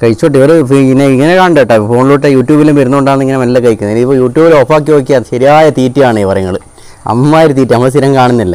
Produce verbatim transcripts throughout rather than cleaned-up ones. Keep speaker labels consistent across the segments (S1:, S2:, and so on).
S1: കഴിച്ചോട്ടെ. ഇവർ ഇങ്ങനെ ഇങ്ങനെ കണ്ടേട്ടോ, ഫോണിലോട്ട് യൂട്യൂബിലും വരുന്നുണ്ടാകുന്ന ഇങ്ങനെ മെല്ലെ കഴിക്കുന്നത്. ഇനിയിപ്പോൾ യൂട്യൂബിൽ ഓഫാക്കി നോക്കിയാൽ ശരിയായ തീറ്റയാണ് ഈ പറയുന്നത്. അമ്മമാര് തീറ്റ നമ്മൾ സ്ഥിരം കാണുന്നില്ല.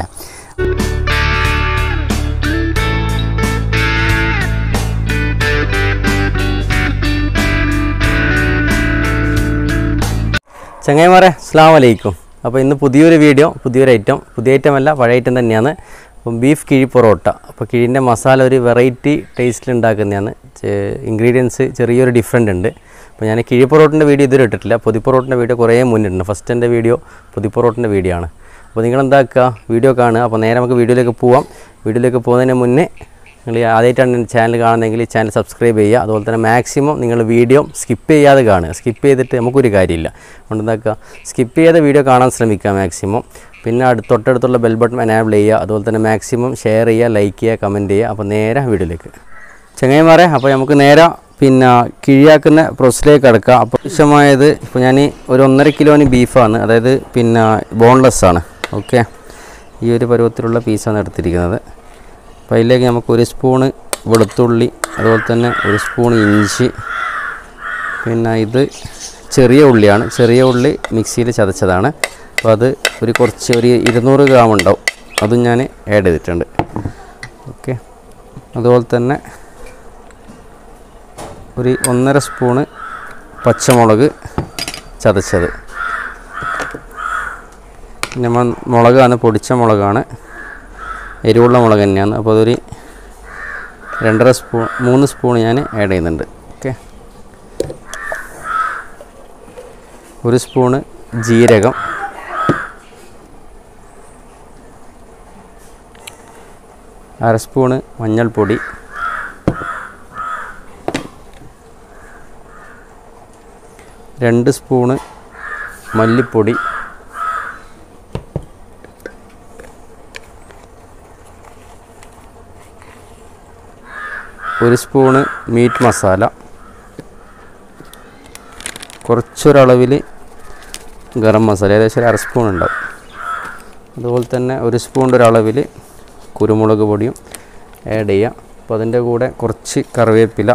S1: ചങ്ങായിമാരെ അസ്സലാമു അലൈക്കും. അപ്പോൾ ഇന്ന് പുതിയൊരു വീഡിയോ, പുതിയൊരു ഐറ്റം, പുതിയ ഐറ്റം അല്ല പഴയ ഐറ്റം തന്നെയാണ്. അപ്പം ബീഫ് കിഴി പൊറോട്ട. അപ്പോൾ കിഴിൻ്റെ മസാല ഒരു വെറൈറ്റി ടേസ്റ്റിൽ ഉണ്ടാക്കുന്നതാണ്. ഇൻഗ്രീഡിയൻസ് ചെറിയൊരു ഡിഫറെൻ്റ് ഉണ്ട്. അപ്പോൾ ഞാൻ കിഴി പൊറോട്ടിൻ്റെ വീഡിയോ ഇതുവരെ ഇട്ടിട്ടില്ല. പൊതി പൊറോട്ടിൻ്റെ വീഡിയോ കുറേ മുന്നിട്ടുണ്ട്. ഫസ്റ്റ് എൻ്റെ വീഡിയോ പൊതി പൊറോട്ടിൻ്റെ വീഡിയോ ആണ്. അപ്പോൾ നിങ്ങളെന്താക്കുക, വീഡിയോ കാണുക. അപ്പോൾ നേരെ നമുക്ക് വീഡിയോയിലേക്ക് പോവാം. വീഡിയോയിലേക്ക് പോകുന്നതിന് മുന്നേ നിങ്ങൾ ആദ്യമായിട്ടാണ് എൻ്റെ ചാനൽ കാണുന്നതെങ്കിൽ ഈ ചാനൽ സബ്സ്ക്രൈബ് ചെയ്യുക. അതുപോലെ തന്നെ മാക്സിമം നിങ്ങൾ വീഡിയോ സ്കിപ്പ് ചെയ്യാതെ കാണുക. സ്കിപ്പ് ചെയ്തിട്ട് നമുക്കൊരു കാര്യമില്ല. അതുകൊണ്ട് എന്താക്കുക, സ്കിപ്പ് ചെയ്യാതെ വീഡിയോ കാണാൻ ശ്രമിക്കുക മാക്സിമം. പിന്നെ അടുത്ത് തൊട്ടടുത്തുള്ള ബെൽ ബട്ടൺ എനാബിൾ ചെയ്യുക. അതുപോലെ തന്നെ മാക്സിമം ഷെയർ ചെയ്യുക, ലൈക്ക് ചെയ്യുക, കമൻറ്റ് ചെയ്യുക. അപ്പോൾ നേരെ വീഡിയോയിലേക്ക് ചങ്ങായിമാരെ. അപ്പോൾ നമുക്ക് നേരെ പിന്നെ കിഴിയാക്കുന്ന പ്രോസസ്സിലേക്ക് കിടക്കുക. അപ്പോൾ ആവശ്യമായത് ഇപ്പോൾ ഞാൻ ഒരു ഒന്നര കിലോന് ബീഫാണ്, അതായത് പിന്നെ ബോൺലെസ് ആണ്. ഓക്കെ, ഈ ഒരു പരുവത്തിലുള്ള പീസാണ് എടുത്തിരിക്കുന്നത്. അപ്പോൾ അതിലേക്ക് നമുക്ക് ഒരു സ്പൂണ് വെളുത്തുള്ളി, അതുപോലെ തന്നെ ഒരു സ്പൂൺ ഇഞ്ചി, പിന്നെ ഇത് ചെറിയ ഉള്ളിയാണ്. ചെറിയ ഉള്ളി മിക്സിയിൽ ചതച്ചതാണ്. അപ്പോൾ അത് ഒരു കുറച്ച് ഒരു ഇരുന്നൂറ് ഗ്രാം ഉണ്ടാവും, അതും ഞാൻ ആഡ് ചെയ്തിട്ടുണ്ട്. ഓക്കെ, അതുപോലെ തന്നെ ഒരു ഒന്നര സ്പൂണ് പച്ചമുളക് ചതച്ചത്. പിന്നെ മുളകാണ്, പൊടിച്ച മുളകാണ്, എരിവുള്ള മുളക് തന്നെയാണ്. അപ്പോൾ അതൊരു രണ്ടര സ്പൂൺ മൂന്ന് സ്പൂൺ ഞാൻ ആഡ് ചെയ്യുന്നുണ്ട്. ഓക്കെ, ഒരു സ്പൂണ് ജീരകം, അര സ്പൂണ് മഞ്ഞൾപ്പൊടി, രണ്ട് സ്പൂണ് മല്ലിപ്പൊടി, ഒരു സ്പൂണ് മീറ്റ് മസാല, കുറച്ചൊരളവിൽ ഗരം മസാല, ഏകദേശം ഒരു അര സ്പൂൺ ഉണ്ടാവും. അതുപോലെ തന്നെ ഒരു സ്പൂണിൻ്റെ ഒരളവിൽ കുരുമുളക് പൊടിയും ആഡ് ചെയ്യാം. അപ്പോൾ അതിൻ്റെ കൂടെ കുറച്ച് കറിവേപ്പില,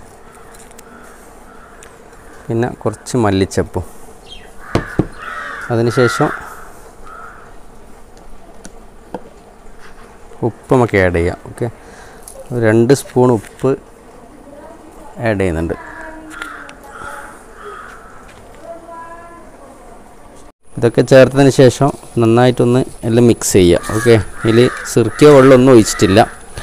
S1: പിന്നെ കുറച്ച് മല്ലിച്ചപ്പും. അതിനുശേഷം ഉപ്പ് നമുക്ക് ആഡ് ചെയ്യാം. ഓക്കെ, രണ്ട് സ്പൂൺ ഉപ്പ് ആഡ് ചെയ്യുന്നുണ്ട്. ഇതൊക്കെ ചേർത്തതിന് ശേഷം നന്നായിട്ടൊന്ന് എല്ലാം മിക്സ് ചെയ്യുക. ഓക്കെ, ഇതിൽ സിർക്കയോ വെള്ളമൊന്നും ഒഴിച്ചിട്ടില്ല.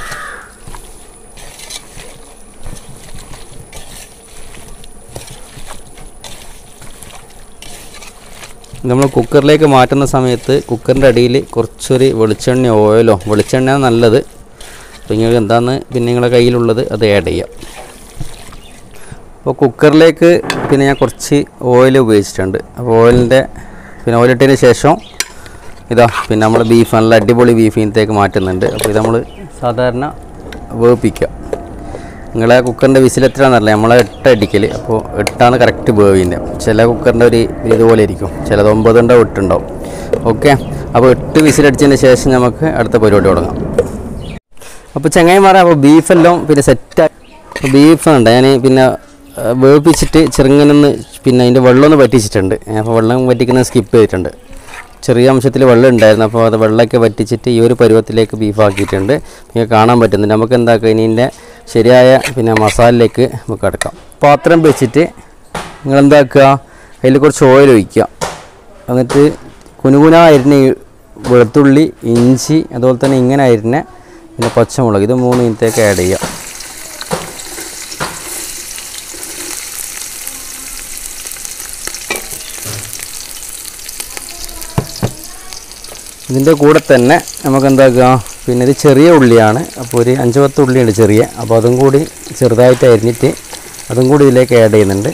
S1: നമ്മൾ കുക്കറിലേക്ക് മാറ്റുന്ന സമയത്ത് കുക്കറിൻ്റെ അടിയിൽ കുറച്ചൊരു വെളിച്ചെണ്ണ ഓയിലോ, വെളിച്ചെണ്ണയാണ് നല്ലത്. അപ്പോൾ നിങ്ങൾക്ക് എന്താണെന്ന് പിന്നെ നിങ്ങളുടെ കയ്യിലുള്ളത് അത് ആഡ് ചെയ്യാം. അപ്പോൾ കുക്കറിലേക്ക് പിന്നെ ഞാൻ കുറച്ച് ഓയിൽ ഉപയോഗിച്ചിട്ടുണ്ട്. അപ്പോൾ ഓയിലിൻ്റെ പിന്നെ ഓയിലിട്ടതിന് ശേഷം ഇതാ പിന്നെ നമ്മൾ ബീഫ് നല്ല അടിപൊളി ബീഫ് ഇതിനകത്തേക്ക് മാറ്റുന്നുണ്ട്. അപ്പോൾ ഇത് നമ്മൾ സാധാരണ വേവിപ്പിക്കുക. നിങ്ങളെ കുക്കറിൻ്റെ വിസിൽ എത്രയാണെന്നറിയില്ല, നമ്മളെ എട്ട് അടിക്കൽ. അപ്പോൾ എട്ടാണ് കറക്റ്റ് വേവിൻ്റെ. ചില കുക്കറിൻ്റെ ഒരു ഇതുപോലെ ഇരിക്കും, ചിലത് ഒമ്പതുണ്ടോ എട്ടുണ്ടാവും. ഓക്കെ, അപ്പോൾ എട്ട് വിസിലടിച്ചതിന് ശേഷം നമുക്ക് അടുത്ത പരിപാടി തുടങ്ങാം. അപ്പോൾ ചങ്ങായിമാരെ, അപ്പോൾ ബീഫെല്ലാം പിന്നെ സെറ്റായി. ബീഫുണ്ട് ഞാൻ പിന്നെ വേവിപ്പിച്ചിട്ട് ചെറുങ്ങനൊന്ന് പിന്നെ അതിൻ്റെ വെള്ളമൊന്ന് വറ്റിച്ചിട്ടുണ്ട്. അപ്പോൾ വെള്ളം വറ്റിക്കുന്നത് സ്കിപ്പ് ചെയ്തിട്ടുണ്ട്. ചെറിയ അംശത്തിൽ വെള്ളം ഉണ്ടായിരുന്നു. അപ്പോൾ അത് വെള്ളമൊക്കെ വറ്റിച്ചിട്ട് ഈ ഒരു പരുവത്തിലേക്ക് ബീഫാക്കിയിട്ടുണ്ട്. നിങ്ങൾക്ക് കാണാൻ പറ്റുന്നുണ്ട്. നമുക്ക് എന്താക്കുക, ഇതിൻ്റെ ശരിയായ പിന്നെ മസാലയിലേക്ക് നമുക്ക് എടുക്കാം. പാത്രം വെച്ചിട്ട് നിങ്ങളെന്താക്കുക, അതിൽ കുറച്ച് ഓയിൽ ഒഴിക്കുക. എന്നിട്ട് കുനുകുന അരിഞ്ഞ വെളുത്തുള്ളി, ഇഞ്ചി, അതുപോലെ തന്നെ ഇങ്ങനെ അരിഞ്ഞ പിന്നെ പച്ചമുളക്, ഇത് മൂന്ന് മിനിറ്റേക്ക് ആഡ് ചെയ്യുക. ഇതിൻ്റെ കൂടെ തന്നെ നമുക്ക് എന്താക്കുക, പിന്നെ ഇത് ചെറിയ ഉള്ളിയാണ്. അപ്പോൾ ഒരു അഞ്ച് പത്ത് ഉള്ളിയുണ്ട് ചെറിയ. അപ്പോൾ അതും കൂടി ചെറുതായിട്ട് അരിഞ്ഞിട്ട് അതും കൂടി ഇതിലേക്ക് ആഡ് ചെയ്യുന്നുണ്ട്.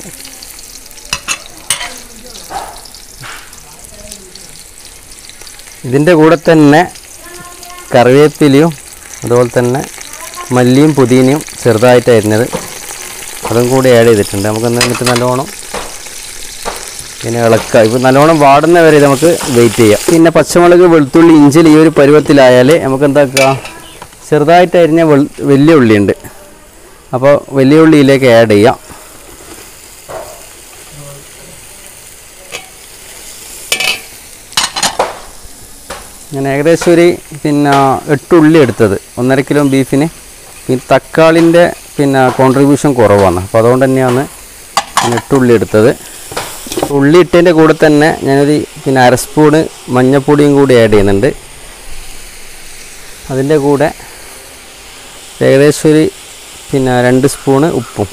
S1: ഇതിൻ്റെ കൂടെ തന്നെ കറിവേപ്പിലയും അതുപോലെ തന്നെ മല്ലിയും പുതിനയും ചെറുതായിട്ട് അരിഞ്ഞത് അതും കൂടി ആഡ് ചെയ്തിട്ടുണ്ട്. നമുക്ക് എന്നിട്ട് നല്ലോണം പിന്നെ ഇളക്കുക. ഇപ്പോൾ നല്ലോണം വാടുന്ന വരെ നമുക്ക് വെയിറ്റ് ചെയ്യാം. പിന്നെ പച്ചമുളക്, വെളുത്തുള്ളി, ഇഞ്ചി ഈ ഒരു പരുവത്തിലായാൽ നമുക്ക് എന്താക്കുക, ചെറുതായിട്ട് അരിഞ്ഞ വലിയ ഉള്ളിയുണ്ട്. അപ്പോൾ വലിയ ഉള്ളിയിലേക്ക് ആഡ് ചെയ്യാം. ഞാൻ ഏകദേശം ഒരു പിന്നെ എട്ട് ഉള്ളി എടുത്തത് ഒന്നര കിലോ ബീഫിന്. പിന്നെ തക്കാളിൻ്റെ പിന്നെ കോൺട്രിബ്യൂഷൻ കുറവാണ്, അപ്പോൾ അതുകൊണ്ട് തന്നെയാണ് ഞാൻ എട്ട് ഉള്ളി എടുത്തത്. ഉള്ളി ഇട്ടതിൻ്റെ കൂടെ തന്നെ ഞാനൊരു പിന്നെ അര സ്പൂണ് മഞ്ഞൾപ്പൊടിയും കൂടി ആഡ് ചെയ്യുന്നുണ്ട്. അതിൻ്റെ കൂടെ ഏകദേശം ഒരു പിന്നെ രണ്ട് സ്പൂണ് ഉപ്പും.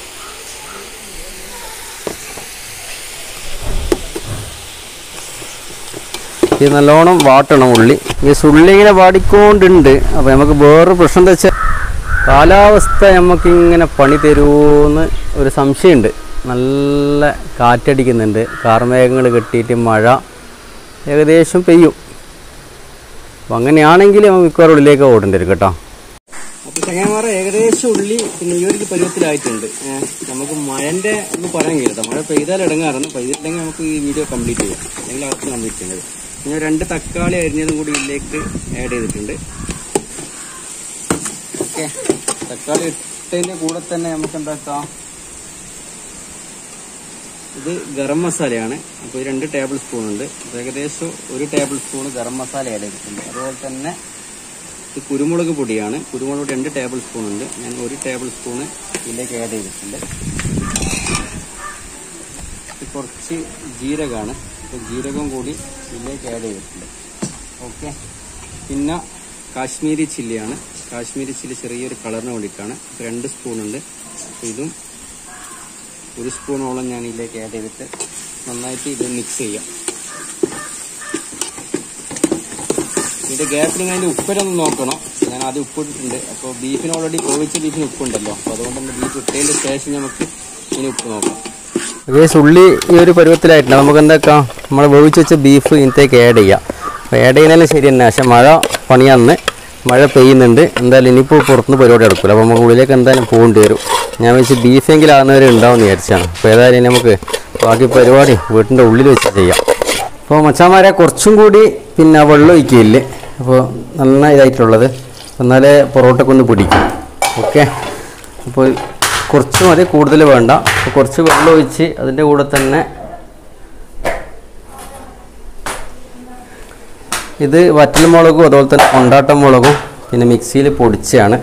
S1: ഇത് നല്ലോണം വാട്ടണം ഉള്ളി. ഈ ഉള്ളി ഇങ്ങനെ വാടിക്കൊണ്ടുണ്ട്. അപ്പോൾ നമുക്ക് വേറൊരു പ്രശ്നം എന്താ വെച്ചാൽ കാലാവസ്ഥ നമുക്കിങ്ങനെ പണി തരുമെന്ന് ഒരു സംശയമുണ്ട്. നല്ല കാറ്റടിക്കുന്നുണ്ട്, കാർമേഘങ്ങൾ കെട്ടിയിട്ട് മഴ ഏകദേശം പെയ്യും. അപ്പോൾ അങ്ങനെയാണെങ്കിൽ നമുക്ക് മിക്കവാറും ഉള്ളിലേക്ക് ഓടേണ്ടി വരും കേട്ടോ. അപ്പോൾ ചങ്ങന്മാരെ ഏകദേശം ഉള്ളി പിന്നെ ഈ ഒരു പരുവത്തിലായിട്ടുണ്ട്. നമുക്ക് മഴൻ്റെ ഒന്നും പറയാൻ കഴിയില്ല. മഴ പെയ്താൽ ഇടങ്ങാറുണ്ട്, പെയ്തിട്ടില്ലെങ്കിൽ നമുക്ക് ഈ വീഡിയോ കംപ്ലീറ്റ് ചെയ്യാം, അല്ലെങ്കിൽ അടുത്ത് കംപ്ലീറ്റ് ചെയ്യുന്നത്. ഞാൻ രണ്ട് തക്കാളി അരിഞ്ഞതും കൂടി ഇതിലേക്ക് ആഡ് ചെയ്തിട്ടുണ്ട്. ഓക്കെ, തക്കാളി ഇട്ടതിൻ്റെ കൂടെ തന്നെ നമുക്ക് എന്താക്കാം, ഇത് ഗരം മസാലയാണ്. അപ്പോൾ ഈ രണ്ട് ടേബിൾ സ്പൂൺ ഉണ്ട്. ഏകദേശം ഒരു tablespoon garam masala add ചെയ്തിട്ടുണ്ട്. അതുപോലെ തന്നെ ഇത് കുരുമുളക് പൊടിയാണ്. കുരുമുളക് രണ്ട് ടേബിൾ സ്പൂൺ ഉണ്ട്. ഞാൻ ഒരു ടേബിൾ സ്പൂണ് ഇതിലേക്ക് ആഡ് ചെയ്തിട്ടുണ്ട്. ഇത് കുറച്ച് ജീരകമാണ്. അപ്പോൾ ജീരകം കൂടി ഇതിലേക്ക് ആഡ് ചെയ്തിട്ടുണ്ട്. ഓക്കെ, പിന്നെ കാശ്മീരി ചില്ലിയാണ്. കാശ്മീരി ചില്ലി ചെറിയൊരു കളറിന് വേണ്ടിയിട്ടാണ്. രണ്ട് സ്പൂണുണ്ട്. അപ്പോൾ ഇതും ഒരു സ്പൂണോളം ഞാൻ ഇതിലേക്ക് ആഡ് ചെയ്തിട്ട് നന്നായിട്ട് ഇത് മിക്സ് ചെയ്യാം. ഇതിൻ്റെ ഗ്യാപ്പിൽ അതിൻ്റെ ഉപ്പിലൊന്ന് നോക്കണം. ഞാൻ ആദ്യം ഉപ്പിട്ടിട്ടുണ്ട്. അപ്പോൾ ബീഫിന് ഓൾറെഡി വേവിച്ച ബീഫിന് ഉപ്പുണ്ടല്ലോ, അപ്പോൾ അതുകൊണ്ട് തന്നെ ബീഫ് ഇട്ടതിൻ്റെ ശേഷം നമുക്ക് ഇനി ഉപ്പ് നോക്കാം. ഏകദേശം ഉള്ളി ഈ ഒരു പരുവത്തിലായിട്ടുണ്ട്. നമുക്ക് എന്താക്കാം, നമ്മൾ വേവിച്ച് വെച്ച ബീഫ് ഇതിലേക്ക് ആഡ് ചെയ്യാം. അപ്പോൾ ആഡ് ചെയ്യുന്നതിന് ശരി തന്നെ. പക്ഷേ മഴ പണിയാന്ന് മഴ പെയ്യുന്നുണ്ട്. എന്തായാലും ഇനിയിപ്പോൾ പുറത്തുനിന്ന് പരിപാടി എടുക്കില്ല. അപ്പോൾ നമുക്ക് ഉള്ളിലേക്ക് എന്തായാലും പോകേണ്ടി വരും. ഞാൻ വെച്ച് ബീഫെങ്കിലും ആകുന്നവരെ ഉണ്ടാവുമെന്ന് വിചാരിച്ചാണ്. അപ്പോൾ ഏതായാലും നമുക്ക് ബാക്കി പരിപാടി വീട്ടിൻ്റെ ഉള്ളിൽ വെച്ച് ചെയ്യാം. അപ്പോൾ മച്ചാന്മാരെ കുറച്ചും കൂടി പിന്നെ വെള്ളം ഒഴിക്കില്ലേ, അപ്പോൾ നന്ന ഇതായിട്ടുള്ളത്, എന്നാലേ പൊറോട്ടക്കൊന്ന് പിടിക്കും. ഓക്കെ, അപ്പോൾ കുറച്ച് മതി, കൂടുതൽ വേണ്ട. അപ്പോൾ കുറച്ച് വെള്ളം ഒഴിച്ച് അതിൻ്റെ കൂടെ തന്നെ ഇത് വറ്റൽമുളകും അതുപോലെ തന്നെ കൊണ്ടാട്ടം മുളകും പിന്നെ മിക്സിയിൽ പൊടിച്ചാണ്.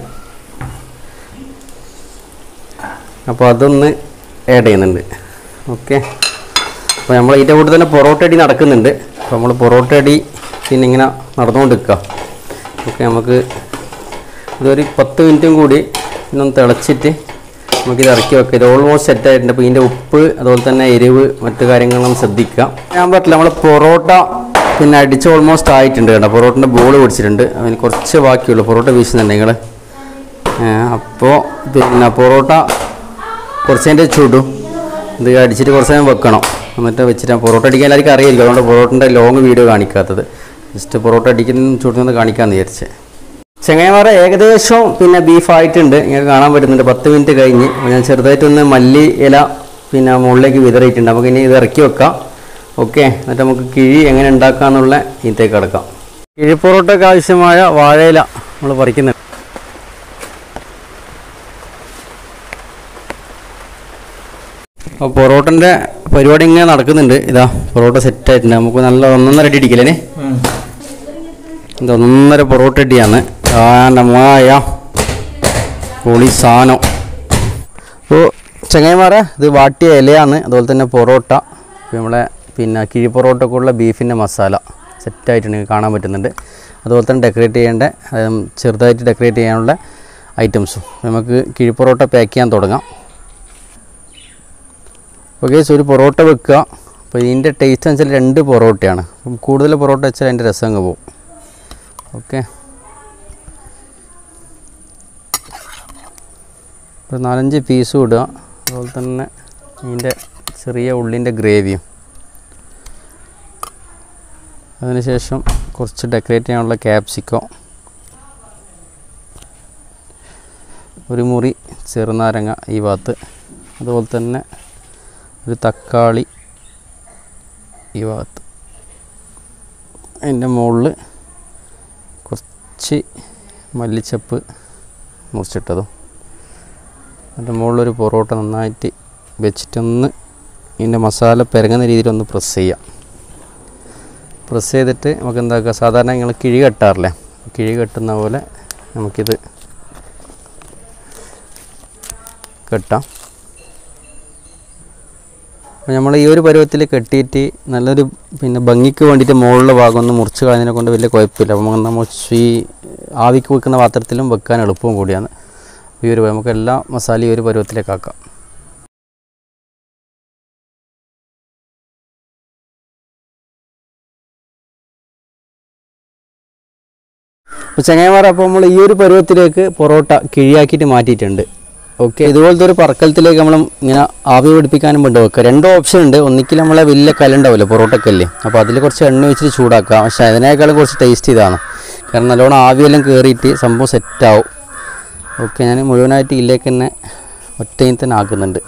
S1: അപ്പോൾ അതൊന്ന് ആഡ് ചെയ്യുന്നുണ്ട്. ഓക്കെ, അപ്പോൾ നമ്മൾ ഇതിൻ്റെ കൂടെ തന്നെ പൊറോട്ട അടി നടക്കുന്നുണ്ട്. അപ്പോൾ നമ്മൾ പൊറോട്ട അടി പിന്നെ ഇങ്ങനെ നടന്നുകൊണ്ട് നിൽക്കുക. ഓക്കെ, നമുക്ക് ഇതൊരു പത്ത് മിനിറ്റും കൂടി ഇന്നൊന്ന് തിളച്ചിട്ട് നമുക്കിത് ഇറക്കി വെക്കാം. ഇത് ഓൾമോസ്റ്റ് സെറ്റായിട്ടുണ്ട്. അപ്പോൾ ഇതിൻ്റെ ഉപ്പ് അതുപോലെ തന്നെ എരിവ് മറ്റു കാര്യങ്ങളും ശ്രദ്ധിക്കുക. ഞാൻ പറ്റില്ല, നമ്മൾ പൊറോട്ട പിന്നെ അടിച്ച് ഓൾമോസ്റ്റ് ആയിട്ടുണ്ട് കേട്ടോ. പൊറോട്ടൻ്റെ ബോൾ പിടിച്ചിട്ടുണ്ട്. അതിന് കുറച്ച് ബാക്കിയുള്ളൂ. പൊറോട്ട വീശുന്നുണ്ട് നിങ്ങൾ. അപ്പോൾ പിന്നെ പൊറോട്ട കുറച്ചതിൻ്റെ ചൂടും ഇത് അടിച്ചിട്ട് കുറച്ച് നേരം വെക്കണം. എന്നിട്ട് വെച്ചിട്ട് പൊറോട്ട അടിക്കാൻ എല്ലാവർക്കും അറിയില്ല. അതുകൊണ്ട് പൊറോട്ടൻ്റെ ലോങ് വീഡിയോ കാണിക്കാത്തത്, ജസ്റ്റ് പൊറോട്ട അടിക്കുന്ന ചൂടുന്നത് കാണിക്കാമെന്ന് വിചാരിച്ച്. ചെങ്ങന്മാരെ ഏകദേശം പിന്നെ ബീഫായിട്ടുണ്ട്. ഇങ്ങനെ കാണാൻ പറ്റുന്നുണ്ട്. പത്ത് മിനിറ്റ് കഴിഞ്ഞ് ഞാൻ ചെറുതായിട്ടൊന്ന് മല്ലി ഇല പിന്നെ മുകളിലേക്ക് വിതറിയിട്ടുണ്ട്. നമുക്ക് ഇനി ഇത് ഇറക്കി വെക്കാം. ഓക്കെ, എന്നിട്ട് നമുക്ക് കിഴി എങ്ങനെ ഉണ്ടാക്കാമെന്നുള്ള ഇതിലേക്ക് കിടക്കാം. കിഴി പൊറോട്ടയ്ക്ക് ആവശ്യമായ വാഴയില നമ്മൾ പറിക്കുന്നുണ്ട്. അപ്പോൾ പൊറോട്ടൻ്റെ പരിപാടി ഇങ്ങനെ നടക്കുന്നുണ്ട്. ഇതാ പൊറോട്ട സെറ്റായിട്ടുണ്ട്. നമുക്ക് നല്ല ഒന്നൊന്നര അടി അടിക്കില്ലേ, ഇത് ഒന്നൊന്നര പൊറോട്ട അടിയാണ്. മായ പൊളി സാധനം. അപ്പോൾ ചങ്ങായിമാരെ ഇത് വാട്ടിയ ഇലയാണ്. അതുപോലെ തന്നെ പൊറോട്ട, നമ്മളെ പിന്നെ കിഴി പൊറോട്ടക്കുള്ള ബീഫിൻ്റെ മസാല സെറ്റായിട്ട് കാണാൻ പറ്റുന്നുണ്ട്. അതുപോലെ തന്നെ ഡെക്കറേറ്റ് ചെയ്യേണ്ട ചെറുതായിട്ട് ഡെക്കറേറ്റ് ചെയ്യാനുള്ള ഐറ്റംസും. നമുക്ക് കിഴി പൊറോട്ട പാക്ക് ചെയ്യാൻ തുടങ്ങാം. ഓക്കെ, സോ ഒരു പൊറോട്ട വെക്കുക. അപ്പോൾ ഇതിൻ്റെ ടേസ്റ്റ് എന്ന് വെച്ചാൽ രണ്ട് പൊറോട്ടയാണ്. കൂടുതൽ പൊറോട്ട വെച്ചാൽ അതിൻ്റെ രസം അങ്ങ് പോകും. ഓക്കെ, ഒരു നാലഞ്ച് പീസും ഇടുക. അതുപോലെ തന്നെ ഇതിൻ്റെ ചെറിയ ഉള്ളിൻ്റെ ഗ്രേവിയും. അതിനുശേഷം കുറച്ച് ഡെക്കറേറ്റ് ചെയ്യാനുള്ള ക്യാപ്സിക്കം, ഒരു മുറി ചെറുനാരങ്ങ ഈ ഭാഗത്ത്, അതുപോലെ തന്നെ ഒരു തക്കാളി ഈ ഭാഗത്ത്, അതിൻ്റെ മുകളിൽ കുറച്ച് മല്ലിച്ചപ്പ് മുറിച്ചിട്ടതും, അതിൻ്റെ മുകളിലൊരു പൊറോട്ട നന്നായിട്ട് വെച്ചിട്ടൊന്ന് ഇതിൻ്റെ മസാല പെരങ്ങുന്ന രീതിയിലൊന്ന് പ്രസ് ചെയ്യാം. പ്രസ് ചെയ്തിട്ട് നമുക്ക് എന്താക്കുക, സാധാരണ നിങ്ങൾ കിഴി കെട്ടാറില്ലേ, കിഴി കെട്ടുന്ന പോലെ നമുക്കിത് കെട്ടാം. അപ്പോൾ നമ്മൾ ഈ ഒരു പരുവത്തിൽ കെട്ടിയിട്ട് നല്ലൊരു പിന്നെ ഭംഗിക്ക് വേണ്ടിയിട്ട് മുകളിലെ ഭാഗം ഒന്ന് മുറിച്ച് കളഞ്ഞതിനെ കൊണ്ട് വലിയ കുഴപ്പമില്ല. അപ്പോൾ നമ്മൾ ഈ ആവിക്ക് വെക്കുന്ന പാത്രത്തിലും വെക്കാൻ എളുപ്പവും കൂടിയാണ്. ഈ ഒരു നമുക്ക് എല്ലാ മസാലയും ഈ ഒരു പരുവത്തിലേക്ക് ആക്കാം. അപ്പോൾ ചങ്ങായിമാർ, അപ്പോൾ നമ്മൾ ഈ ഒരു പരുവത്തിലേക്ക് പൊറോട്ട കിഴിയാക്കിയിട്ട് മാറ്റിയിട്ടുണ്ട്. ഓക്കെ, ഇതുപോലത്തെ ഒരു പറക്കലത്തിലേക്ക് നമ്മൾ ഇങ്ങനെ ആവി പിടിപ്പിക്കാനും വേണ്ടി വെക്കുക. രണ്ട് ഓപ്ഷൻ ഉണ്ട്. ഒന്നിക്കിൽ നമ്മളെ വലിയ കല്ലുണ്ടാവില്ല പൊറോട്ടക്കല്ലേ, അപ്പോൾ അതിൽ കുറച്ച് എണ്ണ വെച്ചിട്ട് ചൂടാക്കാം. പക്ഷേ അതിനേക്കാളും കുറച്ച് ടേസ്റ്റ് ഇതാണ്, കാരണം നല്ലോണം ആവിയെല്ലാം കയറിയിട്ട് സംഭവം സെറ്റാവും. ഓക്കെ, ഞാൻ മുഴുവനായിട്ട് ഇതിലേക്ക് തന്നെ ഒറ്റയിൽ തന്നെ ആക്കുന്നുണ്ട്.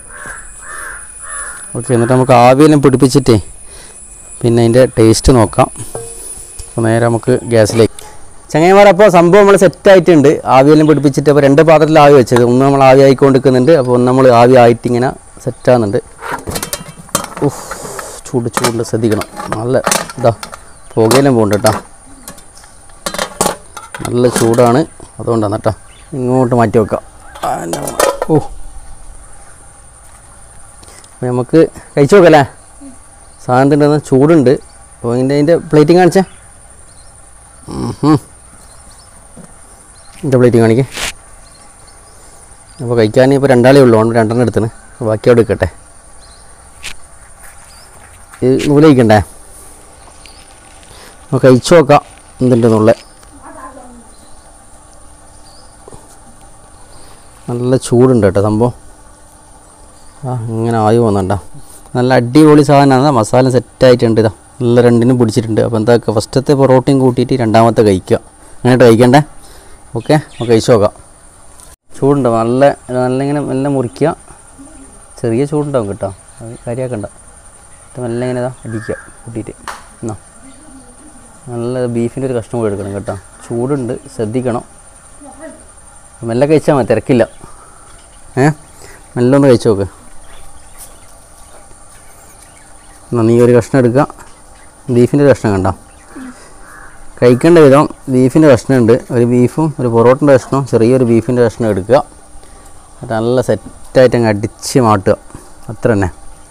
S1: ഓക്കെ, എന്നിട്ട് നമുക്ക് ആവിയെല്ലാം പിടിപ്പിച്ചിട്ടേ പിന്നെ അതിൻ്റെ ടേസ്റ്റ് നോക്കാം. അപ്പോൾ നേരെ നമുക്ക് ഗ്യാസിലേക്ക് ചങ്ങായിമാർ. അപ്പോൾ സംഭവം നമ്മൾ സെറ്റായിട്ടുണ്ട്. ആവിയെല്ലാം പിടിപ്പിച്ചിട്ട് അപ്പോൾ രണ്ട് പാത്രത്തിൽ ആവി വെച്ചത്, ഒന്ന് നമ്മൾ ആവി ആയിക്കൊണ്ടിരിക്കുന്നുണ്ട്, അപ്പോൾ ഒന്ന് നമ്മൾ ആവി ആയിട്ട് ഇങ്ങനെ സെറ്റാകുന്നുണ്ട്. ഉഫ്, ചൂട് ചൂട് ശ്രദ്ധിക്കണം. നല്ല ഇതാ പുകയിലും പോകുന്നുണ്ട് കേട്ടോ, നല്ല ചൂടാണ്, അതുകൊണ്ടാണ് കേട്ടോ. ഇങ്ങോട്ട് മാറ്റി വെക്കാം. ഓ, അപ്പോൾ നമുക്ക് കഴിച്ചു നോക്കല്ലേ. സാധനത്തിൻ്റെ ചൂടുണ്ട്. അപ്പോൾ ഇതിൻ്റെ അതിൻ്റെ പ്ലേറ്റിങ് കാണിച്ചേ. എൻ്റെ പ്ലേറ്റിങ് കാണിക്കേ. അപ്പോൾ കഴിക്കാൻ ഇപ്പോൾ രണ്ടാളേ ഉള്ളൂ, അതുകൊണ്ട് രണ്ടെണ്ണം എടുത്തിന്, ബാക്കി അവിടെ വെക്കട്ടെ. ഇത് നൂലയിക്കണ്ടേ, അപ്പോൾ കഴിച്ചു നോക്കാം എന്തുണ്ടെന്നുള്ള. നല്ല ചൂടുണ്ട് കേട്ടോ സംഭവം. ആ ഇങ്ങനെ ആയി പോകുന്നുണ്ടോ, നല്ല അടിപൊളി സാധനമാണ്. മസാല സെറ്റായിട്ടുണ്ട്, ഇതാ നല്ല രണ്ടിനും പിടിച്ചിട്ടുണ്ട്. അപ്പോൾ എന്താ ഫസ്റ്റത്തെ പൊറോട്ടയും കൂട്ടിയിട്ട് രണ്ടാമത്തെ കഴിക്കുക, അങ്ങനെയായിട്ട് കഴിക്കണ്ടേ. ഓക്കെ, നമുക്ക് കഴിച്ചു നോക്കാം. ചൂടുണ്ടാവും, നല്ല നല്ല ഇങ്ങനെ മെല്ലെ മുറിക്കുക. ചെറിയ ചൂടുണ്ടാവും കേട്ടോ, അത് കാര്യമാക്കണ്ട. മെല്ലെ ഇങ്ങനെ ഇതാ അടിക്കുക കൂട്ടിയിട്ട്. എന്നാ നല്ല ബീഫിൻ്റെ ഒരു കഷ്ണം കൂടി എടുക്കണം കേട്ടോ, ചൂടുണ്ട്, ശ്രദ്ധിക്കണം. മെല്ലെ കഴിച്ചാൽ മതി, തിരക്കില്ല. ഏ മെല്ലെ ഒന്ന് കഴിച്ചു നോക്ക്. എന്നാൽ നീ ഒരു കഷ്ണം എടുക്കുക, ബീഫിൻ്റെ ഒരു കഷ്ണം കണ്ടോ. കഴിക്കേണ്ട വിധം ബീഫിൻ്റെ കഷ്ണമുണ്ട്, ഒരു ബീഫും ഒരു പൊറോട്ടൻ്റെ കഷ്ണവും ചെറിയൊരു ബീഫിൻ്റെ കഷ്ണം എടുക്കുക. അത് നല്ല സെറ്റായിട്ട് അങ്ങ് അടിച്ച് മാട്ടുക, അത്ര തന്നെ.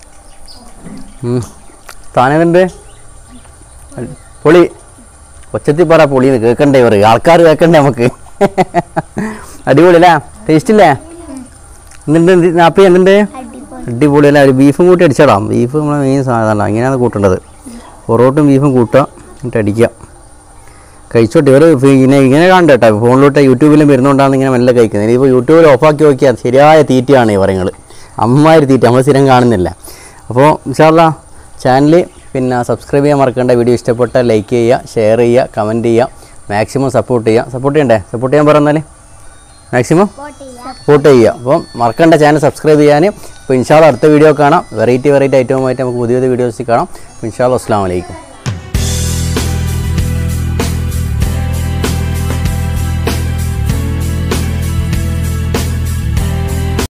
S1: താനെന്തുണ്ട് പൊളി, കൊച്ചത്തി പറ പൊളിന്ന് കേൾക്കണ്ടേ, ഇവർ ആൾക്കാർ കേൾക്കണ്ടേ നമുക്ക്. അടിപൊളിയല്ലേ, ടേസ്റ്റ് ഇല്ലേ? എന്തുണ്ട് നാപ്പി, എന്തുണ്ട്? അടിപൊളിയല്ലേ. ഒരു ബീഫും കൂട്ടി അടിച്ചോളാം. ബീഫ് നമ്മളെ മെയിൻ സാധനമാണ്, ഇങ്ങനെയാണ് കൂട്ടേണ്ടത്. പൊറോട്ടയും ബീഫും കൂട്ടുക, എന്നിട്ട് അടിക്കുക. കഴിച്ചോട്ടെ. ഇവർ ഇങ്ങനെ ഇങ്ങനെ കാണണ്ട കേട്ടോ, ഫോണിലോട്ട് യൂട്യൂബിലും വരുന്നതുകൊണ്ടാണ് ഇങ്ങനെ മെല്ലെ കഴിക്കുന്നത്. ഇനിയിപ്പോൾ യൂട്യൂബിൽ ഓഫാക്കി നോക്കിയാൽ ശരിയായ തീറ്റയാണ് ഈ പറയുന്നത്, അമ്മാതിരി തീറ്റ നമ്മൾ സ്ഥിരം കാണുന്നില്ല. അപ്പോൾ ഇൻഷാ അല്ലാഹ് ചാനൽ പിന്നെ സബ്സ്ക്രൈബ് ചെയ്യാൻ മറക്കേണ്ട. വീഡിയോ ഇഷ്ടപ്പെട്ടാൽ ലൈക്ക് ചെയ്യുക, ഷെയർ ചെയ്യുക, കമൻറ്റ് ചെയ്യുക, മാക്സിമം സപ്പോർട്ട് ചെയ്യുക. സപ്പോർട്ട് ചെയ്യണ്ടേ? സപ്പോർട്ട് ചെയ്യാൻ പറഞ്ഞാൽ മാക്സിമം സപ്പോർട്ട് ചെയ്യുക. അപ്പം മറക്കേണ്ട ചാനൽ സബ്സ്ക്രൈബ് ചെയ്യാൻ. അപ്പോൾ ഇൻഷാ അല്ലാഹ് അടുത്ത വീഡിയോ കാണാം. വെറൈറ്റി വെറൈറ്റി ഐറ്റവുമായിട്ട് നമുക്ക് പുതിയ പുതിയ വീഡിയോസിൽ കാണാം. അപ്പോൾ ഇൻഷാ അല്ലാഹ് അസ്സലാമു അലൈക്കും.